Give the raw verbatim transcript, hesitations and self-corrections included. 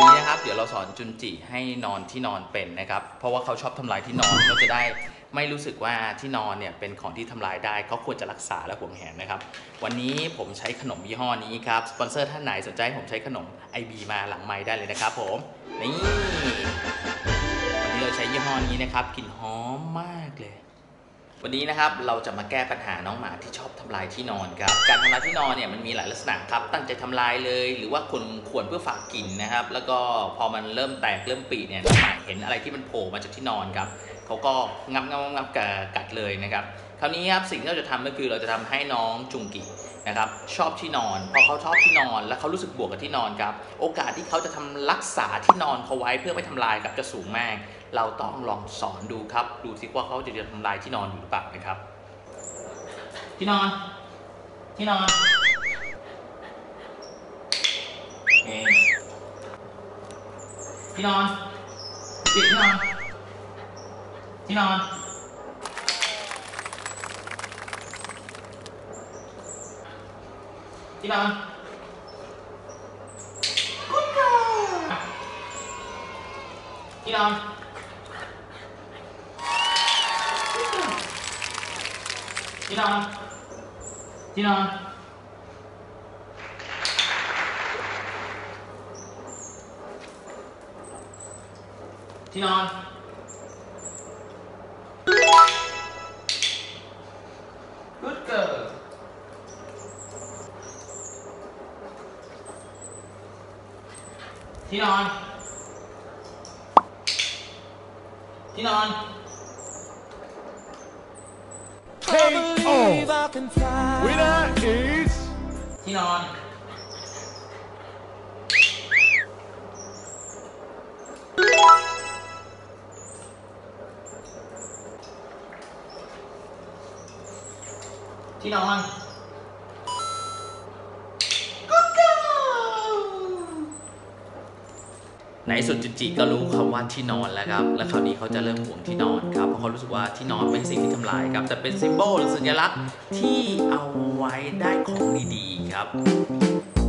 นี้นะครับเดี๋ยวเราสอนจุนจิให้นอนที่นอนเป็นนะครับเพราะว่าเขาชอบทำลายที่นอนเขาจะได้ไม่รู้สึกว่าที่นอนเนี่ยเป็นของที่ทำลายได้เขาควรจะรักษาและห่วงแหนนะครับวันนี้ผมใช้ขนมยี่ห้อนี้ครับสปอนเซอร์ท่านไหนสนใจผมใช้ขนม ไอ บี มาหลังไมค์ได้เลยนะครับผมนี่วันนี้เราใช้ยี่ห้อนี้นะครับกลิ่นหอมมากเลยวันนี้นะครับเราจะมาแก้ปัญหาน้องหมาที่ชอบทำลายที่นอนครับการทำลายที่นอนเนี่ยมันมีหลายลักษณะครับตั้งใจทำลายเลยหรือว่าคนควรเพื่อฝากกลิ่นนะครับแล้วก็พอมันเริ่มแตกเริ่มปีเนี่ยน้องหมาเห็นอะไรที่มันโผล่มาจากที่นอนครับเขาก็งับงับงับกัดเลยนะครับคราวนี้ครับสิ่งที่เราจะทำก็คือเราจะทำให้น้องจุงกินะครับชอบที่นอนพอเขาชอบที่นอนแล้วเขารู้สึกบวกกับที่นอนครับโอกาสที่เขาจะทำรักษาที่นอนเขาไว้เพื่อไม่ทำลายครับจะสูงมากเราต้องลองสอนดูครับดูสิว่าเขาจะทำลายที่นอนหรือเปล่านะครับที่นอนที่นอนที่นอนจิตที่นอนที่นอนที่นอนที่นอนที่นอนที่นอนที่นอนGood girl ที่นอนที่นอน Take off. Winner is ที่นอนที่นอนในสุดจุจิก็รู้คำว่าที่นอนแล้วครับและคราวนี้เขาจะเริ่มห่วงที่นอนครับเพราะเขารู้สึกว่าที่นอนเป็นสิ่งที่ทำลายครับแต่เป็นซิมโบลหรือสัญลักษณ์ที่เอาไว้ได้ของดีๆครับ